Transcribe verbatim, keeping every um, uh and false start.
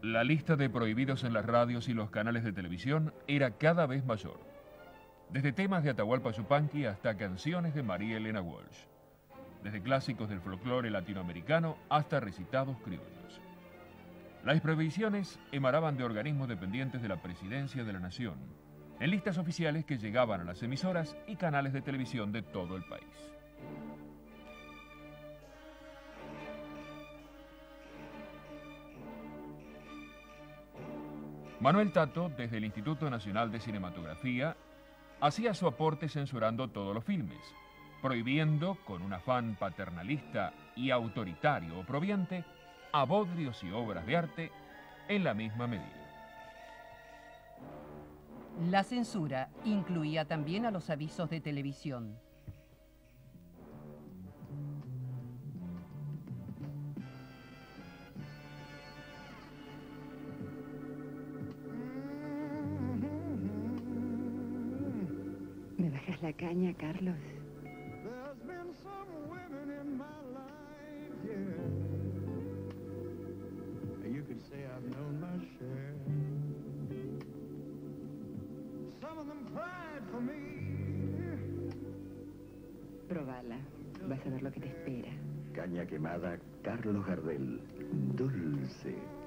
La lista de prohibidos en las radios y los canales de televisión era cada vez mayor. Desde temas de Atahualpa Yupanqui hasta canciones de María Elena Walsh. Desde clásicos del folclore latinoamericano hasta recitados criollos. Las prohibiciones emanaban de organismos dependientes de la Presidencia de la Nación, en listas oficiales que llegaban a las emisoras y canales de televisión de todo el país. Manuel Tato, desde el Instituto Nacional de Cinematografía, hacía su aporte censurando todos los filmes, prohibiendo, con un afán paternalista y autoritario oprobiente, a bodrios y obras de arte en la misma medida. La censura incluía también a los avisos de televisión. ¿Me bajas la caña, Carlos? Probala, vas a ver lo que te espera. Caña quemada, Carlos Gardel. Dulce.